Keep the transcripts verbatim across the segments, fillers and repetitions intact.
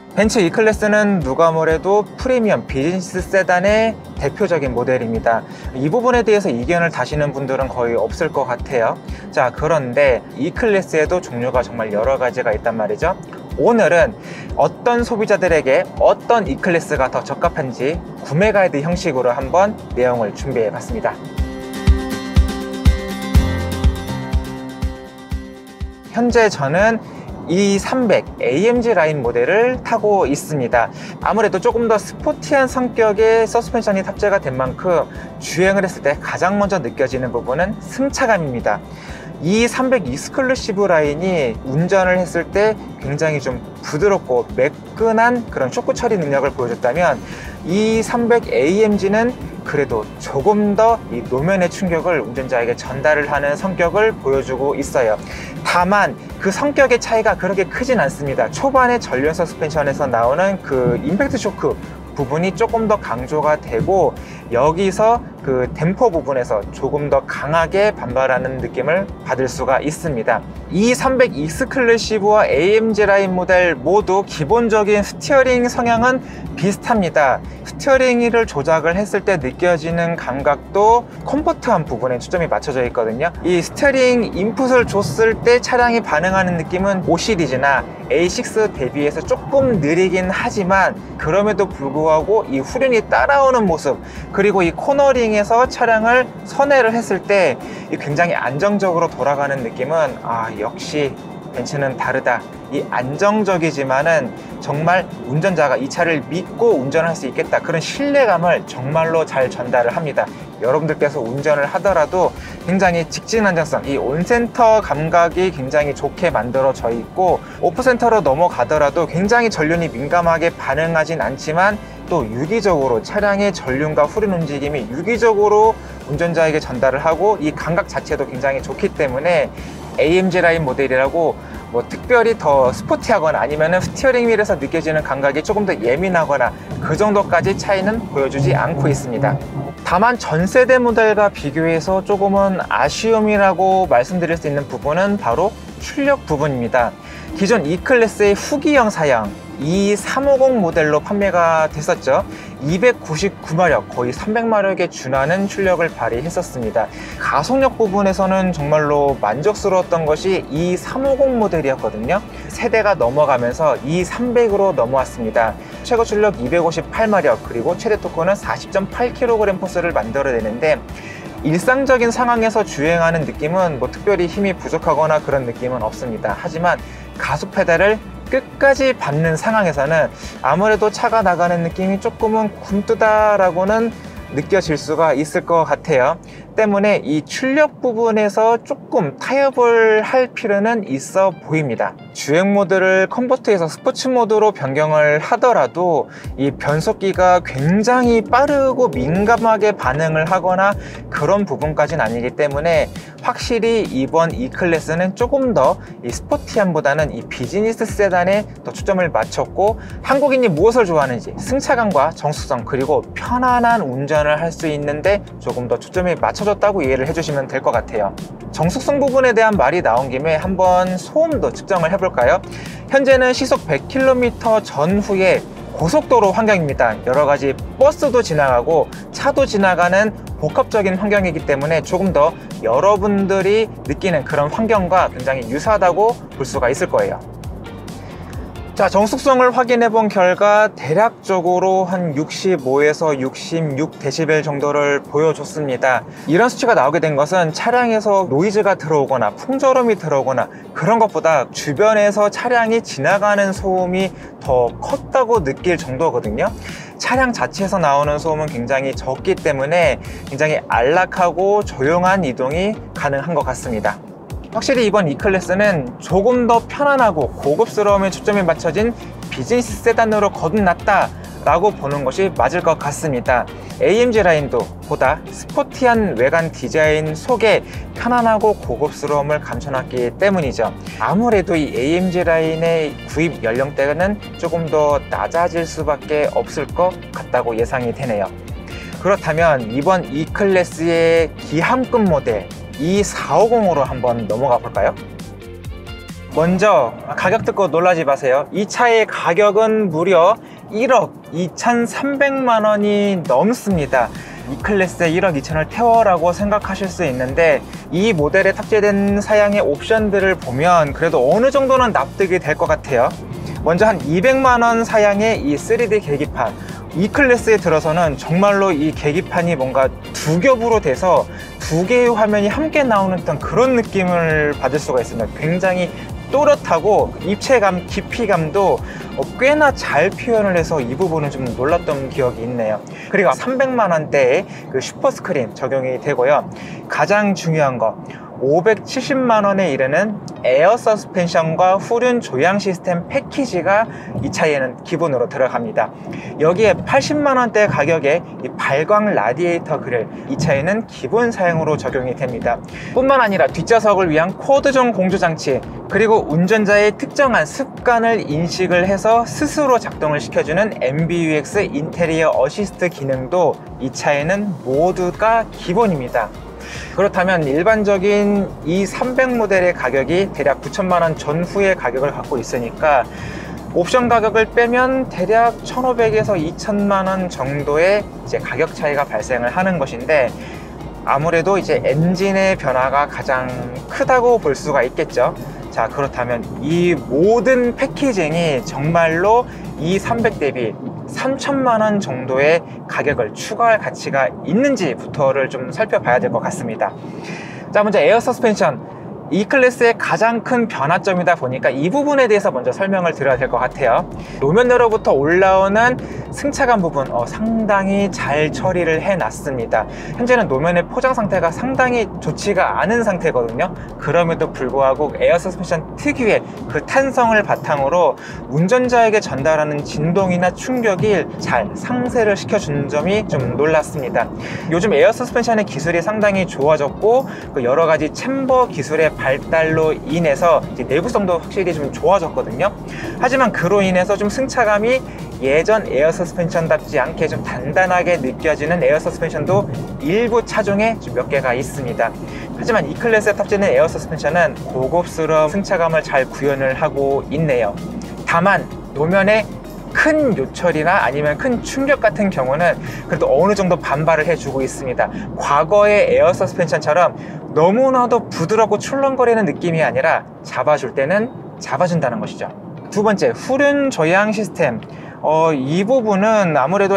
벤츠 E클래스는 누가 뭐래도 프리미엄 비즈니스 세단의 대표적인 모델입니다. 이 부분에 대해서 이견을 다시는 분들은 거의 없을 것 같아요. 자, 그런데 E클래스에도 종류가 정말 여러 가지가 있단 말이죠. 오늘은 어떤 소비자들에게 어떤 E클래스가 더 적합한지 구매 가이드 형식으로 한번 내용을 준비해 봤습니다. 현재 저는 이 삼백 에이엠지 라인 모델을 타고 있습니다. 아무래도 조금 더 스포티한 성격의 서스펜션이 탑재가 된 만큼 주행을 했을 때 가장 먼저 느껴지는 부분은 승차감입니다. 이 삼백 익스클루시브 라인이 운전을 했을 때 굉장히 좀 부드럽고 매끈한 그런 쇼크 처리 능력을 보여줬다면 이 삼백 에이엠지는 그래도 조금 더 이 노면의 충격을 운전자에게 전달을 하는 성격을 보여주고 있어요. 다만 그 성격의 차이가 그렇게 크진 않습니다. 초반에 전륜 서스펜션에서 나오는 그 임팩트 쇼크 부분이 조금 더 강조가 되고, 여기서 그 댐퍼 부분에서 조금 더 강하게 반발하는 느낌을 받을 수가 있습니다. 이 삼백 익스클루시브와 에이엠지 라인 모델 모두 기본적인 스티어링 성향은 비슷합니다. 스티어링 휠을 조작을 했을 때 느껴지는 감각도 컴포트한 부분에 초점이 맞춰져 있거든요. 이 스티어링 인풋을 줬을 때 차량이 반응하는 느낌은 오 시리즈나 에이 식스 대비해서 조금 느리긴 하지만, 그럼에도 불구하고 이 후륜이 따라오는 모습, 그리고 이 코너링에서 차량을 선회를 했을 때 굉장히 안정적으로 돌아가는 느낌은 아, 역시 벤츠는 다르다. 이 안정적이지만은 정말 운전자가 이 차를 믿고 운전할 수 있겠다, 그런 신뢰감을 정말로 잘 전달을 합니다. 여러분들께서 운전을 하더라도 굉장히 직진 안정성, 이 온센터 감각이 굉장히 좋게 만들어져 있고, 오프센터로 넘어가더라도 굉장히 전륜이 민감하게 반응하진 않지만 또 유기적으로 차량의 전륜과 후륜 움직임이 유기적으로 운전자에게 전달을 하고, 이 감각 자체도 굉장히 좋기 때문에 에이엠지 라인 모델이라고 뭐 특별히 더 스포티하거나 아니면 스티어링 휠에서 느껴지는 감각이 조금 더 예민하거나 그 정도까지 차이는 보여주지 않고 있습니다. 다만 전 세대 모델과 비교해서 조금은 아쉬움이라고 말씀드릴 수 있는 부분은 바로 출력 부분입니다. 기존 E클래스의 후기형 사양 이 삼백오십 모델로 판매가 됐었죠. 이백구십구 마력, 거의 삼백 마력에 준하는 출력을 발휘했었습니다. 가속력 부분에서는 정말로 만족스러웠던 것이 이 삼백오십 모델이었거든요. 세대가 넘어가면서 이 삼백으로 넘어왔습니다. 최고 출력 이백오십팔 마력, 그리고 최대 토크는 사십 점 팔 킬로그램 포스를 만들어내는데, 일상적인 상황에서 주행하는 느낌은 뭐 특별히 힘이 부족하거나 그런 느낌은 없습니다. 하지만 가속 페달을 끝까지 밟는 상황에서는 아무래도 차가 나가는 느낌이 조금은 굼뜨다라고는 느껴질 수가 있을 것 같아요. 때문에 이 출력 부분에서 조금 타협을 할 필요는 있어 보입니다. 주행 모드를 컴포트에서 스포츠 모드로 변경을 하더라도 이 변속기가 굉장히 빠르고 민감하게 반응을 하거나 그런 부분까지는 아니기 때문에 확실히 이번 E클래스는 조금 더 이 스포티함보다는 이 비즈니스 세단에 더 초점을 맞췄고, 한국인이 무엇을 좋아하는지 승차감과 정숙성 그리고 편안한 운전을 할 수 있는데 조금 더 초점이 맞춰졌다고 이해를 해주시면 될 것 같아요. 정숙성 부분에 대한 말이 나온 김에 한번 소음도 측정을 해볼까요? 현재는 시속 백 킬로미터 전후에 고속도로 환경입니다. 여러가지 버스도 지나가고 차도 지나가는 복합적인 환경이기 때문에 조금 더 여러분들이 느끼는 그런 환경과 굉장히 유사하다고 볼 수가 있을 거예요. 자, 정숙성을 확인해 본 결과 대략적으로 한 육십오에서 육십육 데시벨 정도를 보여줬습니다. 이런 수치가 나오게 된 것은 차량에서 노이즈가 들어오거나 풍절음이 들어오거나 그런 것보다 주변에서 차량이 지나가는 소음이 더 컸다고 느낄 정도거든요. 차량 자체에서 나오는 소음은 굉장히 적기 때문에 굉장히 안락하고 조용한 이동이 가능한 것 같습니다. 확실히 이번 E클래스는 조금 더 편안하고 고급스러움에 초점이 맞춰진 비즈니스 세단으로 거듭났다 라고 보는 것이 맞을 것 같습니다. 에이엠지 라인도 보다 스포티한 외관 디자인 속에 편안하고 고급스러움을 감춰놨기 때문이죠. 아무래도 이 에이엠지 라인의 구입 연령대는 조금 더 낮아질 수밖에 없을 것 같다고 예상이 되네요. 그렇다면 이번 E클래스의 기함급 모델 이 사백오십으로 한번 넘어가 볼까요? 먼저 가격 듣고 놀라지 마세요. 이 차의 가격은 무려 일억 이천삼백만 원이 넘습니다. E클래스에 일억 이천을 태워라고 생각하실 수 있는데, 이 모델에 탑재된 사양의 옵션들을 보면 그래도 어느 정도는 납득이 될 것 같아요. 먼저 한 이백만 원 사양의 이 쓰리디 계기판, E클래스에 들어서는 정말로 이 계기판이 뭔가 두 겹으로 돼서 두 개의 화면이 함께 나오는 듯한 그런 느낌을 받을 수가 있습니다. 굉장히 또렷하고 입체감, 깊이감도 꽤나 잘 표현을 해서 이 부분은 좀 놀랐던 기억이 있네요. 그리고 삼백만 원대의 그 슈퍼 스크린 적용이 되고요. 가장 중요한 거, 오백칠십만 원에 이르는 에어 서스펜션과 후륜 조향 시스템 패키지가 이 차에는 기본으로 들어갑니다. 여기에 팔십만 원대 가격에 이 발광 라디에이터 그릴, 이 차에는 기본 사양으로 적용이 됩니다. 뿐만 아니라 뒷좌석을 위한 쿼드존 공조장치, 그리고 운전자의 특정한 습관을 인식을 해서 스스로 작동을 시켜주는 엠비유엑스 인테리어 어시스트 기능도 이 차에는 모두가 기본입니다. 그렇다면 일반적인 이 삼백 모델의 가격이 대략 구천만 원 전후의 가격을 갖고 있으니까 옵션 가격을 빼면 대략 천오백에서 이천만 원 정도의 이제 가격 차이가 발생을 하는 것인데, 아무래도 이제 엔진의 변화가 가장 크다고 볼 수가 있겠죠. 자, 그렇다면 이 모든 패키징이 정말로 이 삼백 대비 삼천만 원 정도의 가격을 추가할 가치가 있는지부터를 좀 살펴봐야 될 것 같습니다. 자, 먼저 에어 서스펜션, E클래스의 가장 큰 변화점이다 보니까 이 부분에 대해서 먼저 설명을 드려야 될 것 같아요. 노면으로부터 올라오는 승차감 부분 어, 상당히 잘 처리를 해놨습니다. 현재는 노면의 포장 상태가 상당히 좋지가 않은 상태거든요. 그럼에도 불구하고 에어 서스펜션 특유의 그 탄성을 바탕으로 운전자에게 전달하는 진동이나 충격이 잘 상쇄를 시켜준 점이 좀 놀랐습니다. 요즘 에어 서스펜션의 기술이 상당히 좋아졌고, 그 여러 가지 챔버 기술의 발달로 인해서 이제 내구성도 확실히 좀 좋아졌거든요. 하지만 그로 인해서 좀 승차감이 예전 에어 서스펜션답지 않게 좀 단단하게 느껴지는 에어 서스펜션도 일부 차종에 좀 몇 개가 있습니다. 하지만 E클래스에 탑재된 에어 서스펜션은 고급스러운 승차감을 잘 구현을 하고 있네요. 다만 노면에 큰 요철이나 아니면 큰 충격 같은 경우는 그래도 어느 정도 반발을 해주고 있습니다. 과거의 에어 서스펜션처럼 너무나도 부드럽고 출렁거리는 느낌이 아니라 잡아줄 때는 잡아준다는 것이죠. 두 번째, 후륜 조향 시스템. 어, 이 부분은 아무래도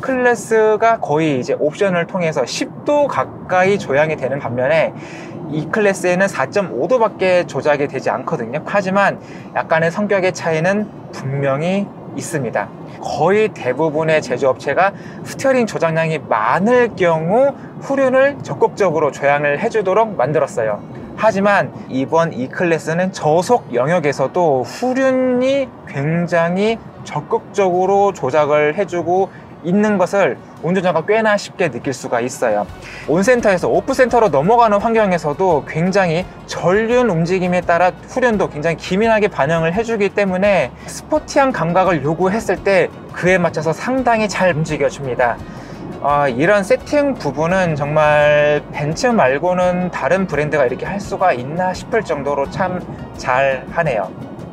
S클래스가 거의 이제 옵션을 통해서 십 도 가까이 조향이 되는 반면에 E클래스에는 사 점 오 도밖에 조작이 되지 않거든요. 하지만 약간의 성격의 차이는 분명히 있습니다. 거의 대부분의 제조업체가 스티어링 조작량이 많을 경우 후륜을 적극적으로 조향을 해주도록 만들었어요. 하지만 이번 E클래스는 저속 영역에서도 후륜이 굉장히 적극적으로 조작을 해주고 있는 것을 운전자가 꽤나 쉽게 느낄 수가 있어요. 온센터에서 오프센터로 넘어가는 환경에서도 굉장히 전륜 움직임에 따라 후륜도 굉장히 기민하게 반응을 해주기 때문에 스포티한 감각을 요구했을 때 그에 맞춰서 상당히 잘 움직여줍니다. 어, 이런 세팅 부분은 정말 벤츠 말고는 다른 브랜드가 이렇게 할 수가 있나 싶을 정도로 참 잘하네요.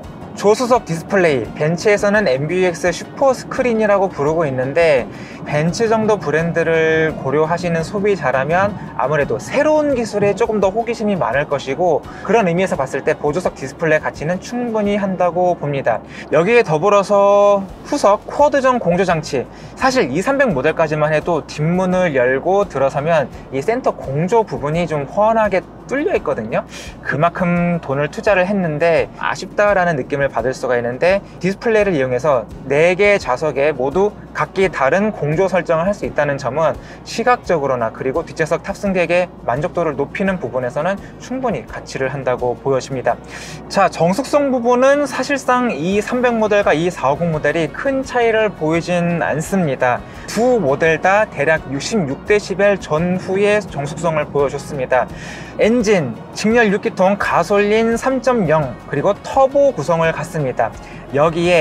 조수석 디스플레이, 벤츠에서는 엠비유엑스 슈퍼 스크린이라고 부르고 있는데, 벤츠 정도 브랜드를 고려하시는 소비자라면 아무래도 새로운 기술에 조금 더 호기심이 많을 것이고, 그런 의미에서 봤을 때 보조석 디스플레이 가치는 충분히 한다고 봅니다. 여기에 더불어서 후석 쿼드존 공조장치, 사실 이 삼백 모델까지만 해도 뒷문을 열고 들어서면 이 센터 공조 부분이 좀 훤하게 뚫려 있거든요. 그만큼 돈을 투자를 했는데 아쉽다라는 느낌을 받을 수가 있는데, 디스플레이를 이용해서 네 개 좌석에 모두 각기 다른 공조 설정을 할 수 있다는 점은 시각적으로나 그리고 뒷좌석 탑승객의 만족도를 높이는 부분에서는 충분히 가치를 한다고 보여집니다. 자, 정숙성 부분은 사실상 이 삼백 모델과 이 사백오십 모델이 큰 차이를 보이진 않습니다. 두 모델 다 대략 육십육 데시벨 전후의 정숙성을 보여줬습니다. 엔진, 직렬 육 기통 가솔린 삼 점 영 그리고 터보 구성을 갖습니다. 여기에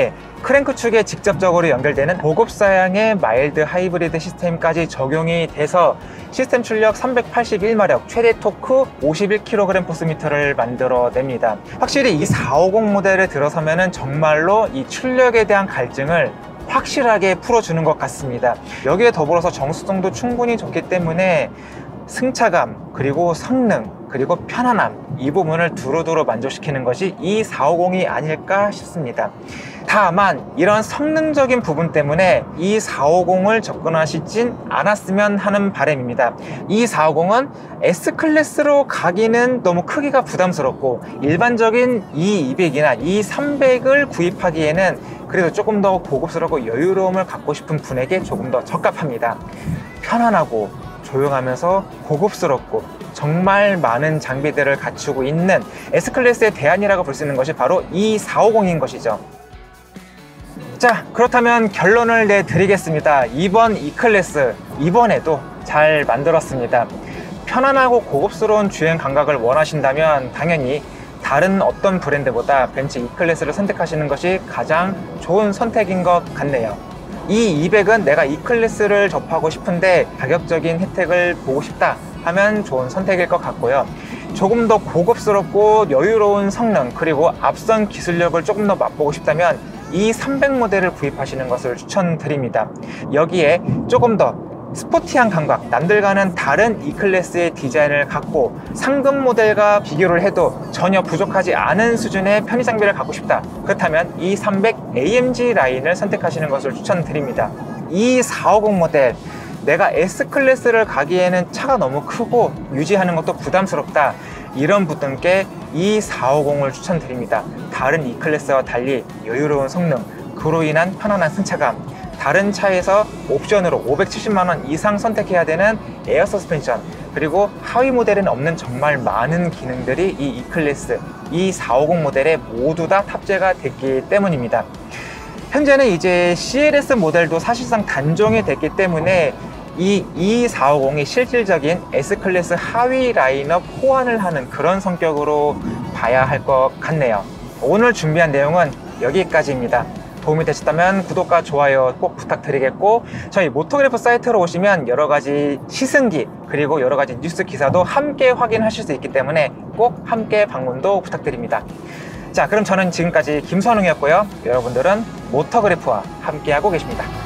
크랭크 축에 직접적으로 연결되는 고급 사양의 마일드 하이브리드 시스템까지 적용이 돼서 시스템 출력 삼백팔십일 마력, 최대 토크 오십일 킬로그램 포스미터를 만들어냅니다. 확실히 이 사백오십 모델에 들어서면은 정말로 이 출력에 대한 갈증을 확실하게 풀어주는 것 같습니다. 여기에 더불어서 정수성도 충분히 좋기 때문에 승차감, 그리고 성능, 그리고 편안함, 이 부분을 두루두루 만족시키는 것이 이 사백오십이 아닐까 싶습니다. 다만 이런 성능적인 부분 때문에 이 사백오십을 접근하시진 않았으면 하는 바람입니다. 이 사백오십은 S클래스로 가기는 너무 크기가 부담스럽고 일반적인 이 이백이나 이 삼백을 구입하기에는 그래도 조금 더 고급스럽고 여유로움을 갖고 싶은 분에게 조금 더 적합합니다. 편안하고 조용하면서 고급스럽고 정말 많은 장비들을 갖추고 있는 S클래스의 대안이라고 볼 수 있는 것이 바로 이 사백오십인 것이죠. 자, 그렇다면 결론을 내드리겠습니다. 이번 E클래스, 이번에도 잘 만들었습니다. 편안하고 고급스러운 주행 감각을 원하신다면 당연히 다른 어떤 브랜드보다 벤츠 E클래스를 선택하시는 것이 가장 좋은 선택인 것 같네요. 이 이백은 내가 E클래스를 접하고 싶은데 가격적인 혜택을 보고 싶다 하면 좋은 선택일 것 같고요. 조금 더 고급스럽고 여유로운 성능, 그리고 앞선 기술력을 조금 더 맛보고 싶다면 이 삼백 모델을 구입하시는 것을 추천드립니다. 여기에 조금 더 스포티한 감각, 남들과는 다른 E클래스의 디자인을 갖고 상급 모델과 비교를 해도 전혀 부족하지 않은 수준의 편의 장비를 갖고 싶다, 그렇다면 이 삼백 에이엠지 라인을 선택하시는 것을 추천드립니다. 이 사백오십 모델, 내가 S클래스를 가기에는 차가 너무 크고 유지하는 것도 부담스럽다, 이런 분들께 이 사백오십을 추천드립니다. 다른 E클래스와 달리 여유로운 성능, 그로 인한 편안한 승차감, 다른 차에서 옵션으로 오백칠십만 원 이상 선택해야 되는 에어 서스펜션, 그리고 하위 모델에는 없는 정말 많은 기능들이 이 E클래스, 이 사백오십 모델에 모두 다 탑재가 됐기 때문입니다. 현재는 이제 씨엘에스 모델도 사실상 단종이 됐기 때문에 이 이 사백오십이 실질적인 S클래스 하위 라인업 호환을 하는 그런 성격으로 봐야 할 것 같네요. 오늘 준비한 내용은 여기까지입니다. 도움이 되셨다면 구독과 좋아요 꼭 부탁드리겠고, 저희 모토그래프 사이트로 오시면 여러가지 시승기 그리고 여러가지 뉴스 기사도 함께 확인하실 수 있기 때문에 꼭 함께 방문도 부탁드립니다. 자, 그럼 저는 지금까지 김선웅이었고요. 여러분들은 모토그래프와 함께하고 계십니다.